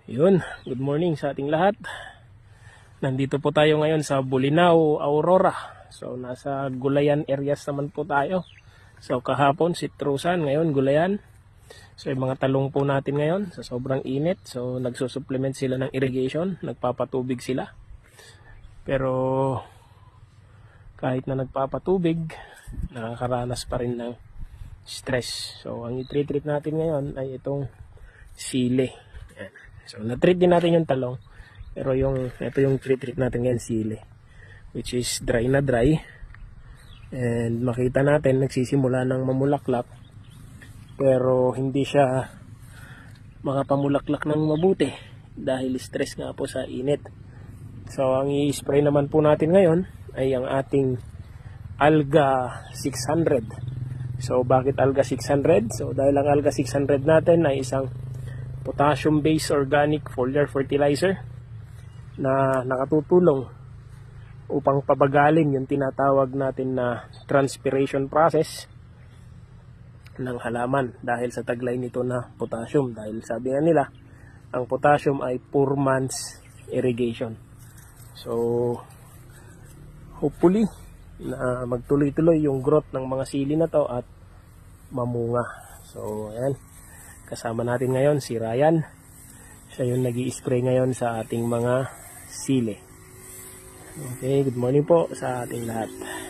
Yun, good morning sa ating lahat. Nandito po tayo ngayon sa Bolinao, Aurora. So nasa Gulayan areas naman po tayo. So kahapon Sitrusan, ngayon Gulayan. So yung mga talong po natin ngayon sa sobrang init. So nagsusupplement sila ng irrigation, nagpapatubig sila. Pero kahit na nagpapatubig, nakakaranas pa rin ng stress. So ang i-treat natin ngayon ay itong sili. Yan. So na-treat din natin yung talong, pero ito yung treat natin ngayon, sili, which is dry na dry. And makita natin nagsisimula ng mamulaklak, pero hindi siya makapamulaklak ng mabuti dahil stress nga po sa init. So ang i-spray naman po natin ngayon ay ang ating Alga 600. So bakit Alga 600? So dahil ang Alga 600 natin ay isang potassium-based organic foliar fertilizer na nakatutulong upang pabagalin yung tinatawag natin na transpiration process ng halaman dahil sa taglay nito na potassium. Dahil sabi nga nila, ang potassium ay poor man's irrigation. So hopefully na magtuloy-tuloy yung growth ng mga sili na to at mamunga. So ayan, kasama natin ngayon si Ryan. Siya yung nag-i-spray ngayon sa ating mga sili. Okay, good morning po sa ating lahat.